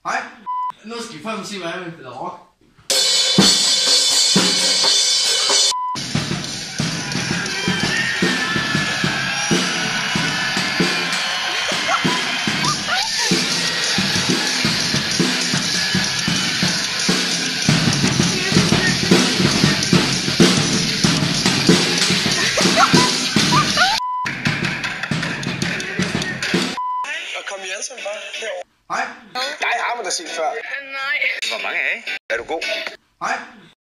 Hej, nu skal vi fandme se, hvad jeg vil spille rock. Kom I alle sammen bare herovre? Hej. Jeg har man da set før. Nej. Hvor mange af? Er du god? Hej.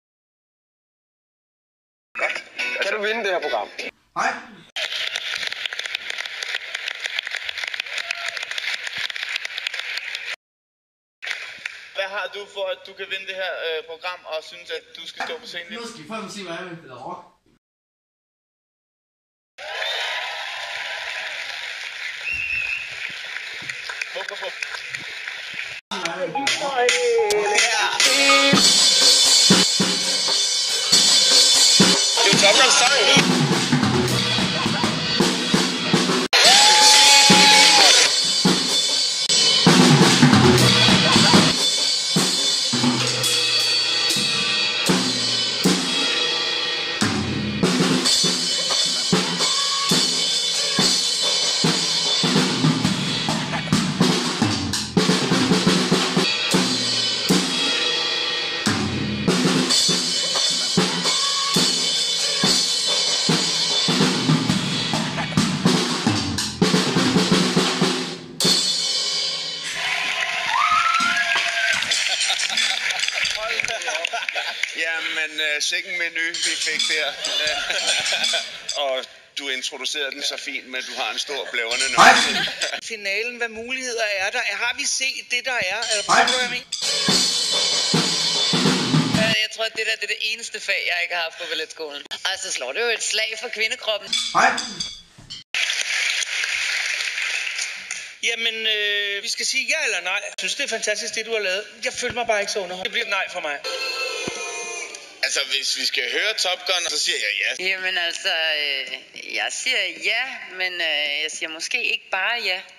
Godt. Kan du vinde det her program? Hej. Hvad har du for, at du kan vinde det her program, og synes, at du skal stå på scenen? Nu skal vi fandme se, hvad jeg vil spille rock. Hvorfor? Det er jo Top Gun sang. Jamen, sikken menu, vi fik der. Og du introducerede den så fint, men du har en stor blævende Hej. nøgle. Finalen, hvad muligheder er der? Har vi set det, der er? Eller Hej. hvad du mener? Jeg tror, at det er det eneste fag, jeg ikke har haft på balletskolen. Altså, slår det jo et slag for kvindekroppen. Hej. Jamen, vi skal sige ja eller nej. Jeg synes, det er fantastisk, det du har lavet. Jeg føler mig bare ikke så underholdt. Det bliver et nej for mig. Altså, hvis vi skal høre Top Gun, så siger jeg ja. Jamen altså, jeg siger ja, men jeg siger måske ikke bare ja.